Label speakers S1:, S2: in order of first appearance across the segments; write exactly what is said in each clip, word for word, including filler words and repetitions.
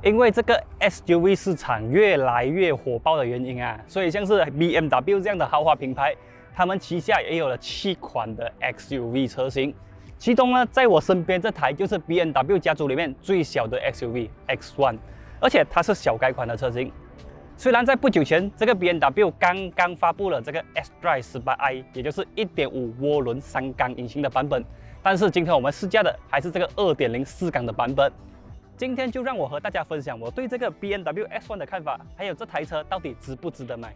S1: 因为这个 S U V 市场越来越火爆的原因啊，所以像是 B M W 这样的豪华品牌，他们旗下也有了七款的 X U V 车型。其中呢，在我身边这台就是 B M W 家族里面最小的 X U V X 一， 而且它是小改款的车型。虽然在不久前，这个 B M W 刚刚发布了这个 S-Drive 十八 i， 也就是 一点五 涡轮三缸引擎的版本，但是今天我们试驾的还是这个 二点零 四缸的版本。今天就让我和大家分享我对这个 B M W X 一的看法，还有这台车到底值不值得买。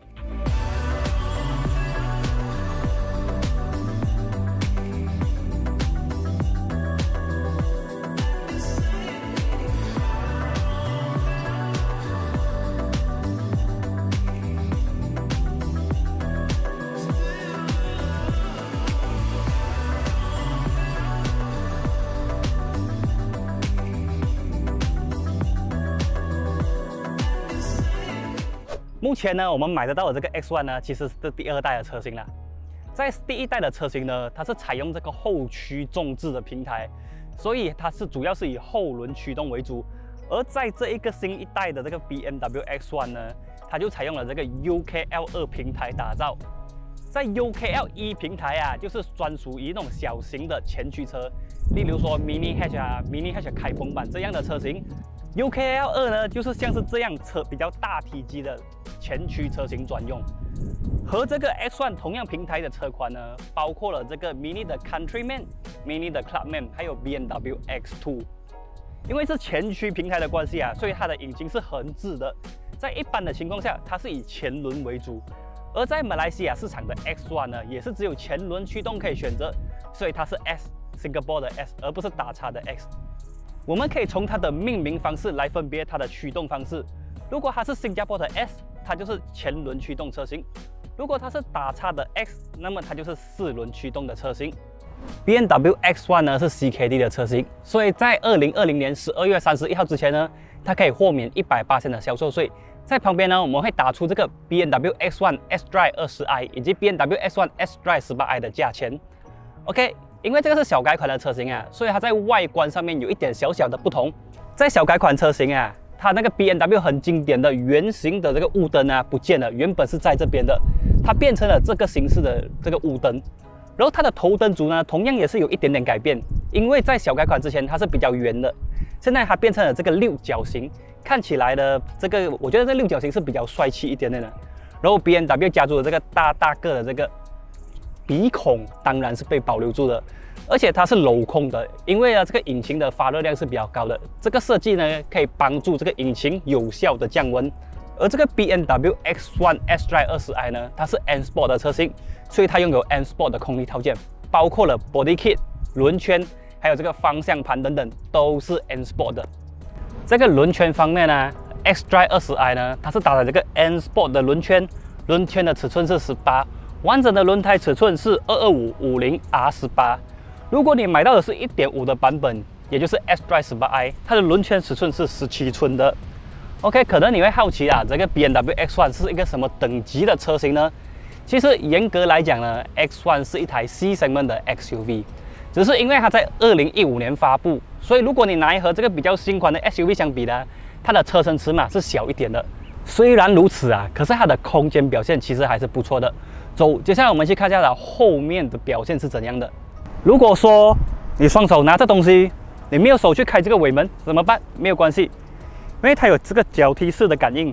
S1: 目前呢，我们买得到的这个 X 一 呢，其实是第二代的车型啦。在第一代的车型呢，它是采用这个后驱纵置的平台，所以它是主要是以后轮驱动为主。而在这一个新一代的这个 B M W X 一 呢，它就采用了这个 U K L 二平台打造。在 U K L 一平台啊，就是专属于那种小型的前驱车，例如说 Mini Hatch 啊、Mini Hatch 开篷版这样的车型。U K L 二 呢，就是像是这样车比较大体积的前驱车型专用。和这个 X 一 同样平台的车款呢，包括了这个 Mini 的 Countryman、Mini 的 Clubman， 还有 B M W X 二。因为是前驱平台的关系啊，所以它的引擎是横置的。在一般的情况下，它是以前轮为主。而在马来西亚市场的 X 一 呢，也是只有前轮驱动可以选择，所以它是 S Singapore 的 S， 而不是打叉的 X。我们可以从它的命名方式来分别它的驱动方式。如果它是新加坡的 S， 它就是前轮驱动车型；如果它是打叉的 X， 那么它就是四轮驱动的车型。B M W X 一 呢是 C K D 的车型，所以在二零二零年十二月三十一号之前呢，它可以豁免 百分之百 的销售税。在旁边呢，我们会打出这个 B M W X 一 S-Drive 二十 i 以及 B M W X 一 S-Drive 十八 i 的价钱。OK。因为这个是小改款的车型啊，所以它在外观上面有一点小小的不同。在小改款车型啊，它那个 B M W 很经典的圆形的这个雾灯啊不见了，原本是在这边的，它变成了这个形式的这个雾灯。然后它的头灯组呢，同样也是有一点点改变，因为在小改款之前它是比较圆的，现在它变成了这个六角形，看起来的这个我觉得这六角形是比较帅气一点点的。然后 B M W 加入了这个大大个的这个鼻孔当然是被保留住的，而且它是镂空的，因为呢这个引擎的发热量是比较高的，这个设计呢可以帮助这个引擎有效的降温。而这个 B M W X 一 S-Drive 二十 i 呢，它是 N Sport 的车型，所以它拥有 N Sport 的空力套件，包括了 Body Kit、轮圈，还有这个方向盘等等，都是 N Sport 的。这个轮圈方面呢 ，X-Drive 二十 i 呢，它是搭载这个 N Sport 的轮圈，轮圈的尺寸是十八。完整的轮胎尺寸是二二五五零 R 十八。如果你买到的是 一点五 的版本，也就是 S-Drive 十八 i， 它的轮圈尺寸是十七寸的。OK， 可能你会好奇啊，这个 B M W X 一 是一个什么等级的车型呢？其实严格来讲呢 ，X 一 是一台 C segment 的 X U V， 只是因为它在二零一五年发布，所以如果你拿和这个比较新款的 S U V 相比呢，它的车身尺码是小一点的。虽然如此啊，可是它的空间表现其实还是不错的。走，接下来我们去看一下它后面的表现是怎样的。如果说你双手拿着东西，你没有手去开这个尾门怎么办？没有关系，因为它有这个脚踢式的感应，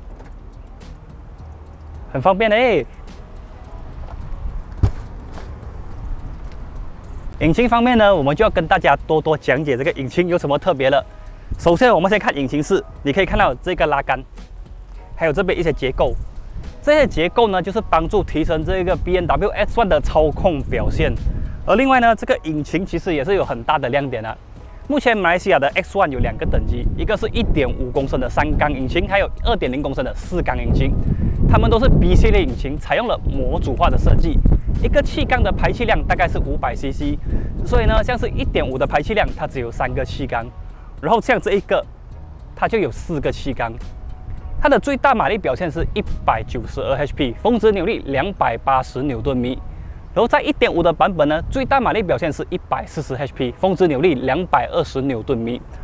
S1: 很方便的诶。引擎方面呢，我们就要跟大家多多讲解这个引擎有什么特别的。首先，我们先看引擎室，你可以看到这个拉杆，还有这边一些结构。这些结构呢，就是帮助提升这个 B M W X 一 的操控表现。而另外呢，这个引擎其实也是有很大的亮点啊。目前马来西亚的 X 一 有两个等级，一个是 一点五公升的三缸引擎，还有 二点零公升的四缸引擎。它们都是 B 系列引擎，采用了模组化的设计。一个气缸的排气量大概是五百 C C， 所以呢，像是 一点五 的排气量，它只有三个气缸。然后像这一个，它就有四个气缸。它的最大马力表现是一百九十二 H P， 峰值扭力两百八十牛顿米。然后在 一点五 的版本呢，最大马力表现是一百四十 H P， 峰值扭力两百二十牛顿米。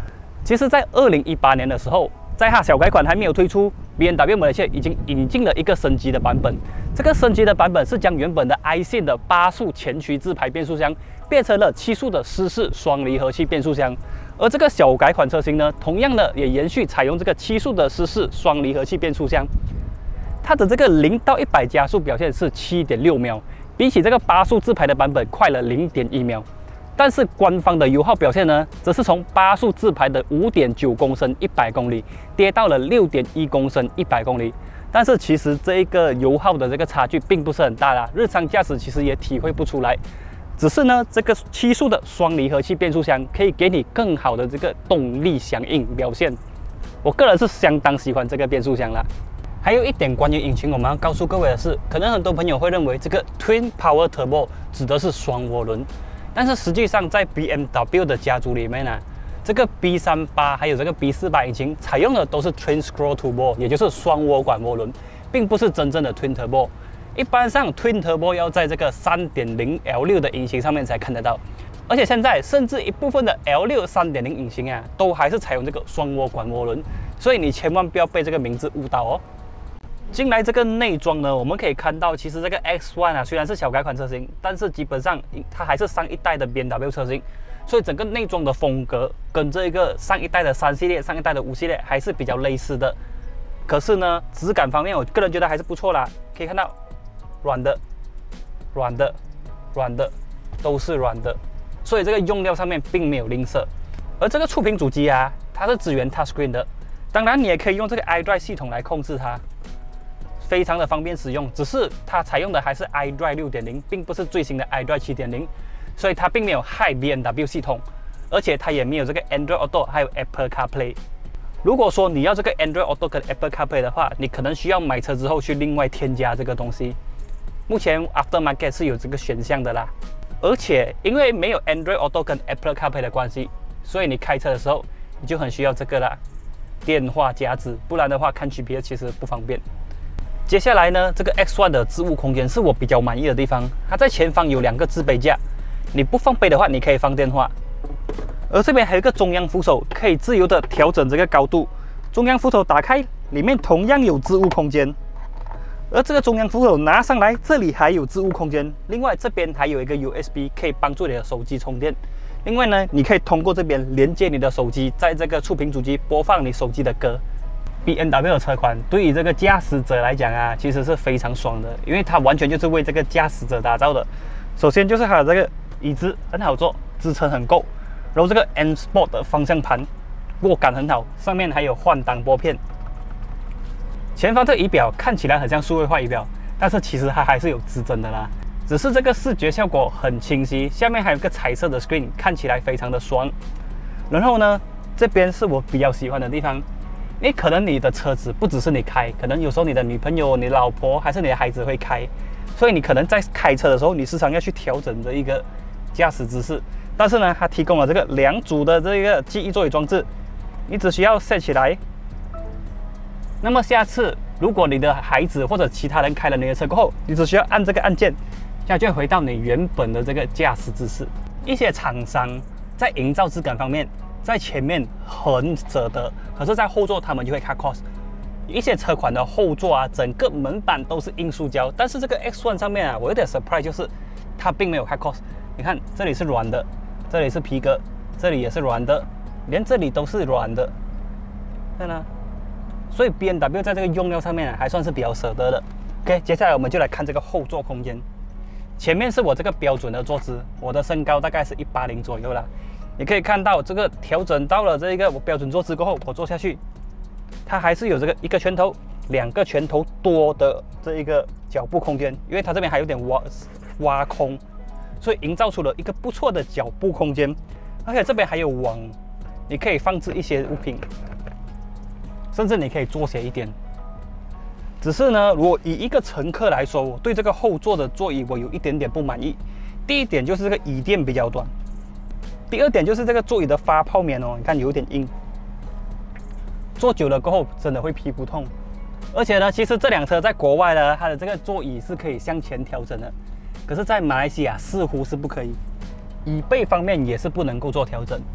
S1: 其实，在二零一八年的时候，在它小改款还没有推出 ，B M W 马来西亚已经引进了一个升级的版本。这个升级的版本是将原本的 i 线的八速前驱自排变速箱变成了七速的湿式双离合器变速箱。而这个小改款车型呢，同样的也延续采用这个七速的湿式双离合器变速箱。它的这个零到一百加速表现是 七点六秒，比起这个八速自排的版本快了 零点一秒。但是官方的油耗表现呢，则是从八速自排的 五点九公升一百公里跌到了 六点一公升一百公里。但是其实这一个油耗的这个差距并不是很大啦，日常驾驶其实也体会不出来。只是呢，这个七速的双离合器变速箱可以给你更好的这个动力响应表现。我个人是相当喜欢这个变速箱啦。还有一点关于引擎，我们要告诉各位的是，可能很多朋友会认为这个 Twin Power Turbo 指的是双涡轮，但是实际上在 B M W 的家族里面呢、啊，这个 B 三八 还有这个 B 四百 引擎采用的都是 Twin Scroll Turbo， 也就是双涡管涡轮，并不是真正的 Twin Turbo。一般上 Twin Turbo 要在这个 三点零 L 六 的引擎上面才看得到，而且现在甚至一部分的 L 六 三点零 引擎啊，都还是采用这个双涡管涡轮，所以你千万不要被这个名字误导哦。进来这个内装呢，我们可以看到，其实这个 X 一 啊，虽然是小改款车型，但是基本上它还是上一代的 B M W 车型，所以整个内装的风格跟这个上一代的三系列、上一代的五系列还是比较类似的。可是呢，质感方面，我个人觉得还是不错啦。可以看到，软的、软的、软的，都是软的，所以这个用料上面并没有吝啬。而这个触屏主机啊，它是支援 Touchscreen 的，当然你也可以用这个 iDrive 系统来控制它。非常的方便使用，只是它采用的还是 iDrive 六点零，并不是最新的 iDrive 七点零，所以它并没有 Hi B M W 系统，而且它也没有这个 Android Auto 还有 Apple CarPlay。如果说你要这个 Android Auto 跟 Apple CarPlay 的话，你可能需要买车之后去另外添加这个东西。目前 Aftermarket 是有这个选项的啦，而且因为没有 Android Auto 跟 Apple CarPlay 的关系，所以你开车的时候你就很需要这个啦，电话夹子，不然的话看 G P S 其实不方便。接下来呢，这个 X 一 的置物空间是我比较满意的地方。它在前方有两个置杯架，你不放杯的话，你可以放电话。而这边还有一个中央扶手，可以自由的调整这个高度。中央扶手打开，里面同样有置物空间。而这个中央扶手拿上来，这里还有置物空间。另外这边还有一个 U S B， 可以帮助你的手机充电。另外呢，你可以通过这边连接你的手机，在这个触屏主机播放你手机的歌。B M W 的车款对于这个驾驶者来讲啊，其实是非常爽的，因为它完全就是为这个驾驶者打造的。首先就是它的这个椅子很好坐，支撑很够，然后这个 M Sport 的方向盘握感很好，上面还有换挡拨片。前方这仪表看起来很像数位化仪表，但是其实它还是有指针的啦，只是这个视觉效果很清晰。下面还有个彩色的 screen， 看起来非常的爽。然后呢，这边是我比较喜欢的地方。因为可能你的车子不只是你开，可能有时候你的女朋友、你老婆还是你的孩子会开，所以你可能在开车的时候，你时常要去调整这一个驾驶姿势。但是呢，它提供了这个两组的这个记忆座椅装置，你只需要 set 起来。那么下次如果你的孩子或者其他人开了你的车过后，你只需要按这个按键，它就会回到你原本的这个驾驶姿势。一些厂商在营造质感方面，在前面很舍得，可是在后座他们就会 cut cost。一些车款的后座啊，整个门板都是硬塑胶，但是这个 X 一 上面啊，我有点 surprise， 就是它并没有 cut cost。你看这里是软的，这里是皮革，这里也是软的，连这里都是软的，看呢。所以 B M W 在这个用料上面啊，还算是比较舍得的。OK， 接下来我们就来看这个后座空间。前面是我这个标准的坐姿，我的身高大概是一八零左右啦。你可以看到这个调整到了这一个我标准坐姿过后，我坐下去，它还是有这个一个拳头、两个拳头多的这一个脚部空间，因为它这边还有点挖挖空，所以营造出了一个不错的脚部空间。而且这边还有网，你可以放置一些物品，甚至你可以坐斜一点。只是呢，如果以一个乘客来说，我对这个后座的座椅我有一点点不满意。第一点就是这个椅垫比较短。第二点就是这个座椅的发泡棉哦，你看有点硬，坐久了过后真的会屁股痛。而且呢，其实这辆车在国外呢，它的这个座椅是可以向前调整的，可是在马来西亚似乎是不可以。椅背方面也是不能够做调整，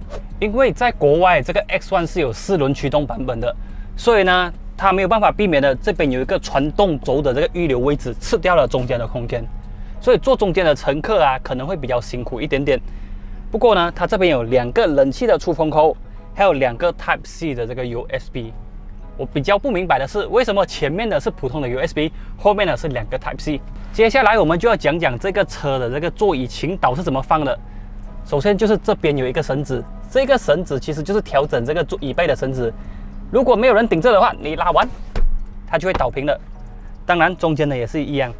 S1: 因为在国外这个 X 一 是有四轮驱动版本的，所以呢，它没有办法避免的，这边有一个传动轴的这个预留位置，吃掉了中间的空间，所以坐中间的乘客啊，可能会比较辛苦一点点。不过呢，它这边有两个冷气的出风口，还有两个 Type C 的这个 U S B。我比较不明白的是，为什么前面的是普通的 U S B， 后面的是两个 Type C。接下来我们就要讲讲这个车的这个座椅倾倒是怎么放的。首先就是这边有一个绳子，这个绳子其实就是调整这个座椅背的绳子。如果没有人顶着的话，你拉完，它就会倒平的。当然，中间的也是一样。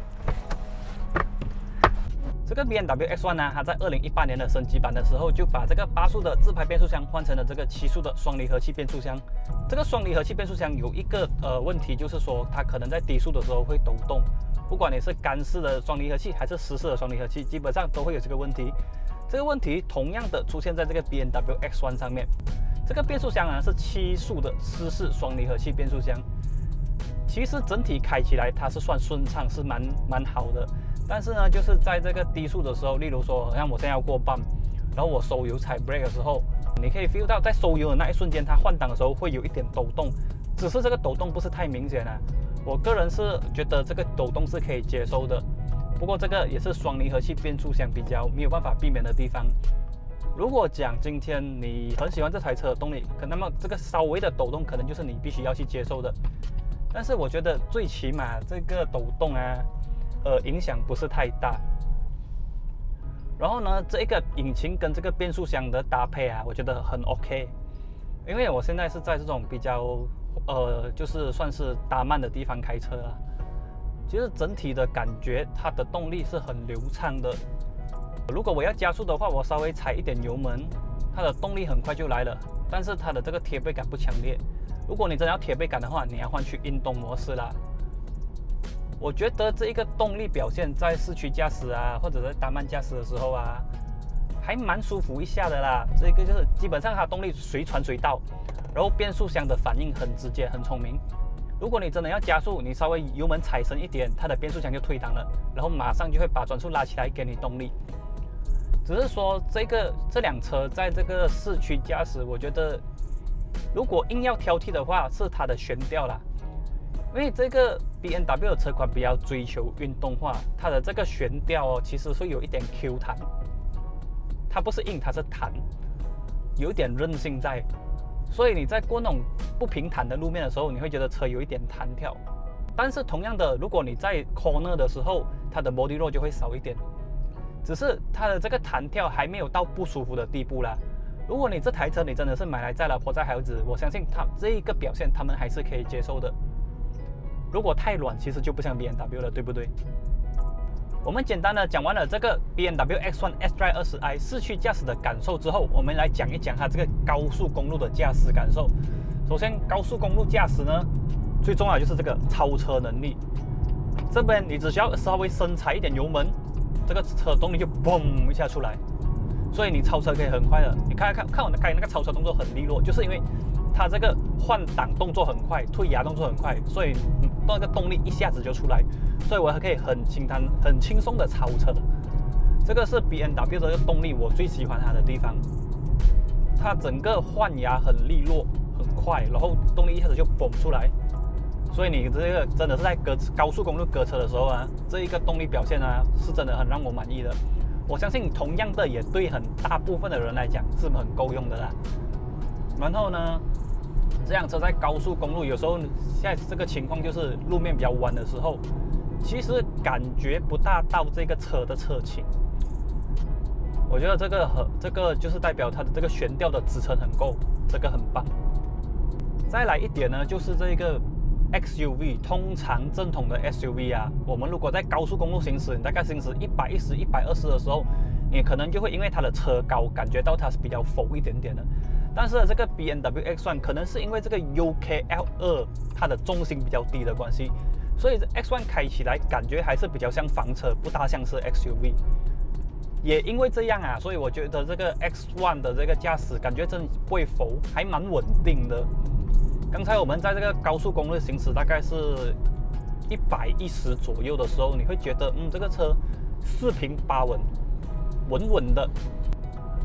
S1: 这个 B M W X 一 呢，它在二零一八年的升级版的时候，就把这个八速的自排变速箱换成了这个七速的双离合器变速箱。这个双离合器变速箱有一个呃问题，就是说它可能在低速的时候会抖动。不管你是干式的双离合器还是湿式的双离合器，基本上都会有这个问题。这个问题同样的出现在这个 B M W X 一 上面。这个变速箱呢是七速的湿式双离合器变速箱。其实整体开起来它是算顺畅，是蛮蛮好的。但是呢，就是在这个低速的时候，例如说，好像我现在要过半，然后我收油踩 brake 的时候，你可以 feel 到在收油的那一瞬间，它换挡的时候会有一点抖动，只是这个抖动不是太明显啊。我个人是觉得这个抖动是可以接受的，不过这个也是双离合器变速箱比较没有办法避免的地方。如果讲今天你很喜欢这台车的动力，可那么这个稍微的抖动可能就是你必须要去接受的。但是我觉得最起码这个抖动啊，呃，影响不是太大。然后呢，这一个引擎跟这个变速箱的搭配啊，我觉得很 OK。因为我现在是在这种比较呃，就是算是打慢的地方开车啊，其实整体的感觉它的动力是很流畅的。如果我要加速的话，我稍微踩一点油门，它的动力很快就来了，但是它的这个贴背感不强烈。如果你真的要贴背感的话，你要换去运动模式啦。我觉得这一个动力表现在市区驾驶啊，或者在打慢驾驶的时候啊，还蛮舒服一下的啦。这个就是基本上它动力随传随到，然后变速箱的反应很直接，很聪明。如果你真的要加速，你稍微油门踩深一点，它的变速箱就退档了，然后马上就会把转速拉起来给你动力。只是说这个这辆车在这个市区驾驶，我觉得如果硬要挑剔的话，是它的悬吊啦。因为这个 B M W 的车款比较追求运动化，它的这个悬吊哦，其实是有一点 Q 弹，它不是硬，它是弹，有一点韧性在，所以你在过那种不平坦的路面的时候，你会觉得车有一点弹跳。但是同样的，如果你在 corner 的时候，它的 body roll 就会少一点，只是它的这个弹跳还没有到不舒服的地步啦。如果你这台车你真的是买来载老婆载孩子，我相信它这一个表现他们还是可以接受的。如果太软，其实就不像 B M W 了，对不对？我们简单的讲完了这个 B M W X 一 S-Drive 二十 i 市区驾驶的感受之后，我们来讲一讲它这个高速公路的驾驶感受。首先，高速公路驾驶呢，最重要的就是这个超车能力。这边你只需要稍微深踩一点油门，这个车动力就嘣一下出来，所以你超车可以很快的。你看看看我刚才那个超车动作很利落，就是因为它这个换挡动作很快，退压动作很快，所以那个动力一下子就出来，所以我还可以很轻弹、很轻松的超车。这个是 B M W 的动力，我最喜欢它的地方。它整个换压很利落、很快，然后动力一下子就蹦出来，所以你这个真的是在隔高速公路隔车的时候啊，这一个动力表现啊，是真的很让我满意的。我相信同样的也对很大部分的人来讲是很够用的啦。然后呢，这辆车在高速公路有时候现在这个情况就是路面比较弯的时候，其实感觉不大到这个车的侧倾。我觉得这个很这个就是代表它的这个悬吊的支撑很够，这个很棒。再来一点呢，就是这个 X U V， 通常正统的 S U V 啊，我们如果在高速公路行驶，你大概行驶一百一十、一百二十的时候，你可能就会因为它的车高，感觉到它是比较浮一点点的。但是这个 B M W X 一 可能是因为这个 U K L 二 它的重心比较低的关系，所以 X 一 开起来感觉还是比较像房车，不大像是 X U V。也因为这样啊，所以我觉得这个 X 一 的这个驾驶感觉真不会浮，还蛮稳定的。刚才我们在这个高速公路行驶大概是一百一十左右的时候，你会觉得嗯，这个车四平八稳，稳稳的。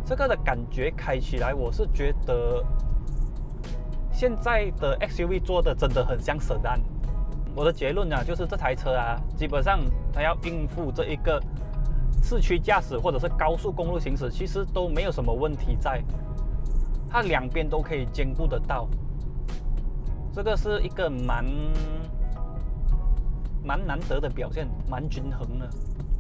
S1: 这个的感觉开起来，我是觉得现在的 X U V 做的真的很像sedan。我的结论啊，就是这台车啊，基本上它要应付这一个市区驾驶或者是高速公路行驶，其实都没有什么问题在，它两边都可以兼顾得到。这个是一个蛮蛮难得的表现，蛮均衡的。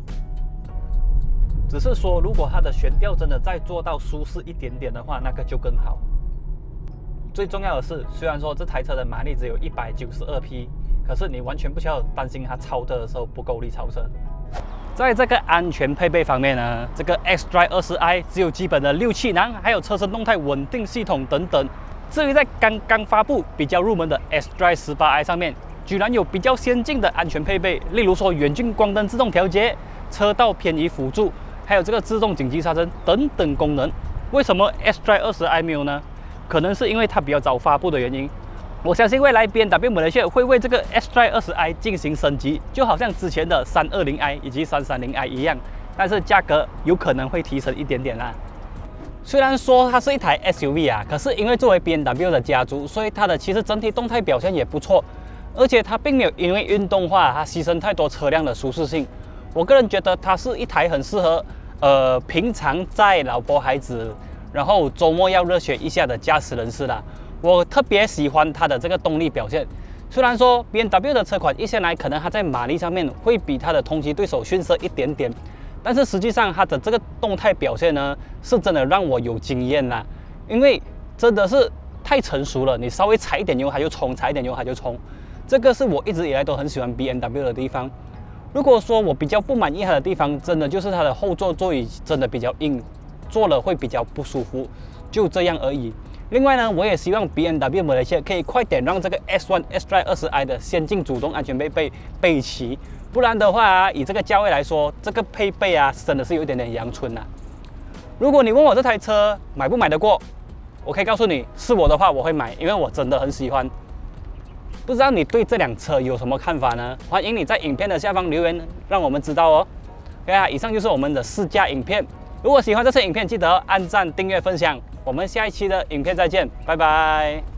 S1: 只是说，如果它的悬吊真的再做到舒适一点点的话，那个就更好。最重要的是，虽然说这台车的马力只有一百九十二匹，可是你完全不需要担心它超车的时候不够力超车。在这个安全配备方面呢，这个 xDrive 二十 i 只有基本的六气囊，还有车身动态稳定系统等等。至于在刚刚发布比较入门的 xDrive 十八 i 上面，居然有比较先进的安全配备，例如说远近光灯自动调节、车道偏移辅助，还有这个自动紧急刹车等等功能。为什么 xDrive 二十 i 没有呢？可能是因为它比较早发布的原因。我相信未来 B M W 马来西亚会为这个 xDrive 二十 i 进行升级，就好像之前的三二零 i 以及三三零 i 一样，但是价格有可能会提升一点点啦。虽然说它是一台 S U V 啊，可是因为作为 B M W 的家族，所以它的其实整体动态表现也不错，而且它并没有因为运动化它牺牲太多车辆的舒适性。我个人觉得它是一台很适合呃平常载老婆孩子，然后周末要热血一下的驾驶人士啦。我特别喜欢它的这个动力表现。虽然说 B M W 的车款一向来可能它在马力上面会比它的同级对手逊色一点点，但是实际上它的这个动态表现呢，是真的让我有惊艳啦。因为真的是太成熟了，你稍微踩一点油它就冲，踩一点油它就冲。这个是我一直以来都很喜欢 B M W 的地方。如果说我比较不满意它的地方，真的就是它的后座座椅真的比较硬，坐了会比较不舒服，就这样而已。另外呢，我也希望 B M W 马来西亚可以快点让这个 X 一 xDrive 二十 i 的先进主动安全配备备齐，不然的话、啊，以这个价位来说，这个配备啊，真的是有一点点阳春呐、啊。如果你问我这台车买不买得过，我可以告诉你，是我的话我会买，因为我真的很喜欢。不知道你对这辆车有什么看法呢？欢迎你在影片的下方留言，让我们知道哦。OK 啊，以上就是我们的试驾影片。如果喜欢这次影片，记得按赞、订阅、分享。我们下一期的影片再见，拜拜。